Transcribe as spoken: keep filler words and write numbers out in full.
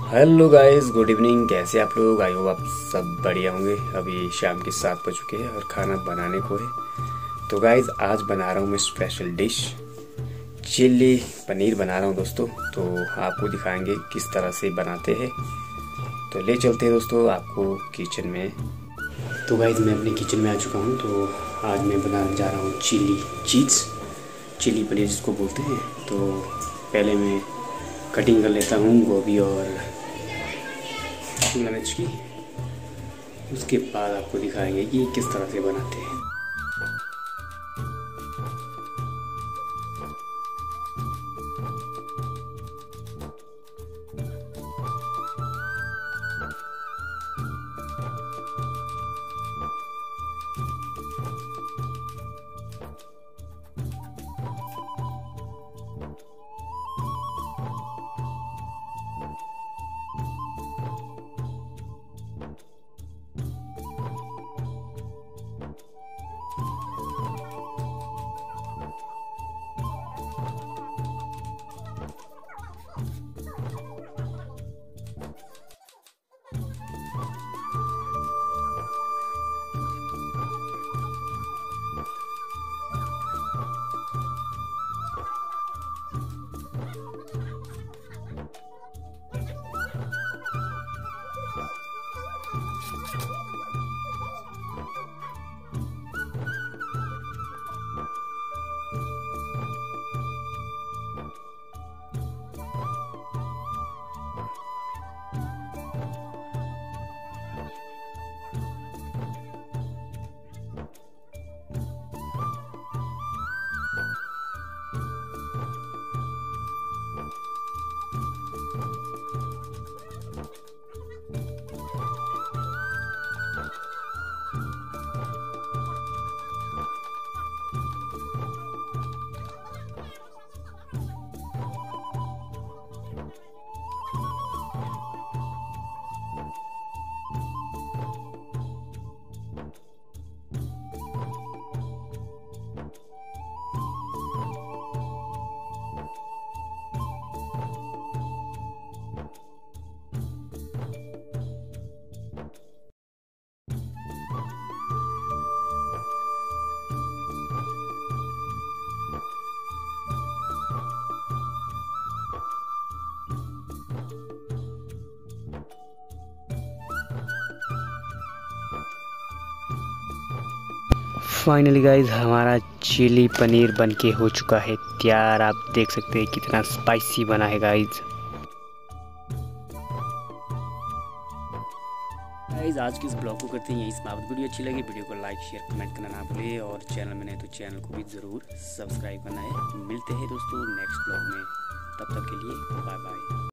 Hello guys, good evening. कैसे आप लोग? आई होप आप सब बढ़िया होंगे। अभी शाम के सात बज चुके हैं और खाना बनाने को है। तो गाइस आज बना रहा हूँ मैं स्पेशल डिश, चिल्ली पनीर बना रहा हूँ दोस्तों। तो आपको दिखाएंगे किस तरह से बनाते हैं। तो ले चलते हैं दोस्तों आपको किचन में। तो गाइस मैं अपने किचन में आ चुका हूँ। तो आज मैं बनाने जा रहा हूँ चिल्ली चीज़, चिल्ली पनीर जिसको बोलते हैं। तो पहले मैं कटिंग कर लेता हूँ गोभी और शिमला मिर्च की। उसके बाद आपको दिखाएंगे कि किस तरह से बनाते हैं। फाइनली गाइज हमारा चिली पनीर बनके हो चुका है तैयार। आप देख सकते हैं कितना स्पाइसी बना है गाइज। गाइज आज के इस ब्लॉग को करते हैं यहीं समाप्त। वीडियो अच्छी लगी वीडियो को लाइक शेयर कमेंट करना ना भूलिए और चैनल में नहीं तो चैनल को भी ज़रूर सब्सक्राइब करना है। मिलते हैं दोस्तों नेक्स्ट ब्लॉग में, तब तक के लिए बाय बाय।